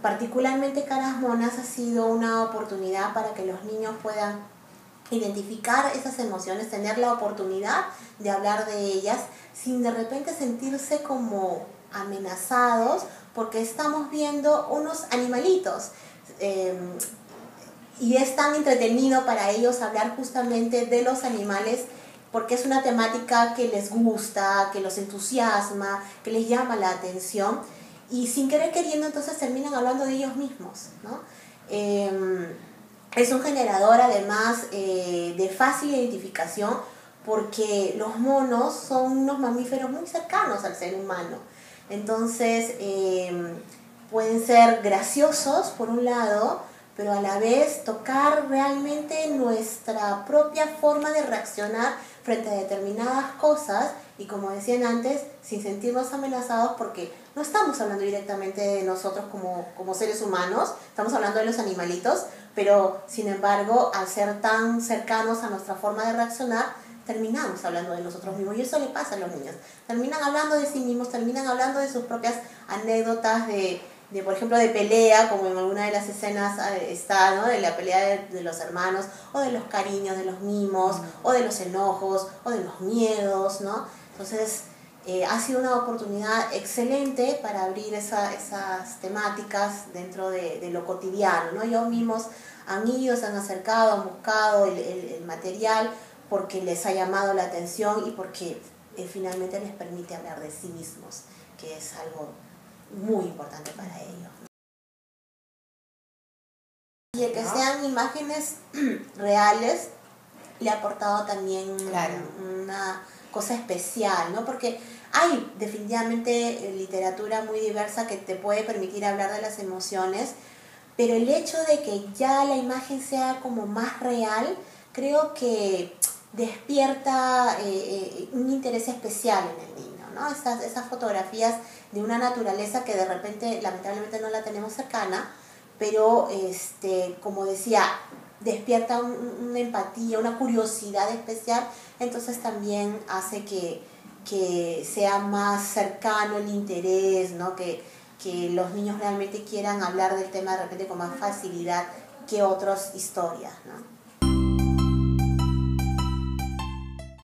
particularmente Caras Monas ha sido una oportunidad para que los niños puedan identificar esas emociones, tener la oportunidad de hablar de ellas sin de repente sentirse como amenazados porque estamos viendo unos animalitos. Y es tan entretenido para ellos hablar justamente de los animales porque es una temática que les gusta, que los entusiasma, que les llama la atención y sin querer queriendo entonces terminan hablando de ellos mismos, ¿no? Es un generador además de fácil identificación porque los monos son unos mamíferos muy cercanos al ser humano. Entonces pueden ser graciosos por un lado, pero a la vez tocar realmente nuestra propia forma de reaccionar frente a determinadas cosas y como decían antes, sin sentirnos amenazados porque no estamos hablando directamente de nosotros como seres humanos, estamos hablando de los animalitos, pero sin embargo, al ser tan cercanos a nuestra forma de reaccionar, terminamos hablando de nosotros mismos y eso le pasa a los niños. Terminan hablando de sí mismos, terminan hablando de sus propias anécdotas de por ejemplo, de pelea, como en alguna de las escenas está, ¿no? De la pelea de los hermanos, o de los cariños, de los mimos, o de los enojos, o de los miedos, ¿no? Entonces, ha sido una oportunidad excelente para abrir esas temáticas dentro de lo cotidiano, ¿no? Ellos mismos han ido, se han acercado, han buscado el material porque les ha llamado la atención y porque finalmente les permite hablar de sí mismos, que es algo muy importante para ellos. Y el que sean imágenes reales le ha aportado también una cosa especial, ¿no? Porque hay definitivamente literatura muy diversa que te puede permitir hablar de las emociones, pero el hecho de que ya la imagen sea como más real, creo que despierta un interés especial en el niño, ¿no? Esas fotografías de una naturaleza que de repente lamentablemente no la tenemos cercana, pero como decía, despierta una empatía, una curiosidad especial, entonces también hace que sea más cercano el interés, ¿no? Que los niños realmente quieran hablar del tema de repente con más facilidad que otras historias, ¿no?